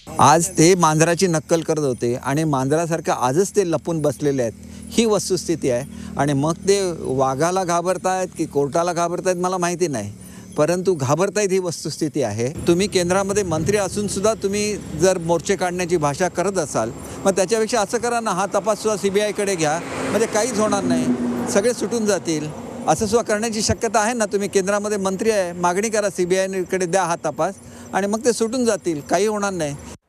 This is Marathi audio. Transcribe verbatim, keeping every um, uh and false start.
आज ते मांजराची नक्कल करत होते आणि मांजरासारखं आजच ते लपून बसलेले आहेत, ही वस्तुस्थिती आहे. आणि मग ते वाघाला घाबरतायत की कोर्टाला घाबरतायत मला माहिती नाही, परंतु घाबरतायत ही वस्तुस्थिती आहे. तुम्ही केंद्रामध्ये मंत्री असूनसुद्धा तुम्ही जर मोर्चे काढण्याची भाषा करत असाल, मग त्याच्यापेक्षा असं करा ना, हा तपाससुद्धा सी बी आयकडे घ्या, म्हणजे काहीच होणार नाही, सगळे सुटून जातील. असं सुद्धा करण्याची शक्यता आहे ना. तुम्ही केंद्रामध्ये मंत्री आहे, मागणी करा सी बी आयकडे द्या हा तपास आणि मग ते सुटून जातील, काही होणार नाही.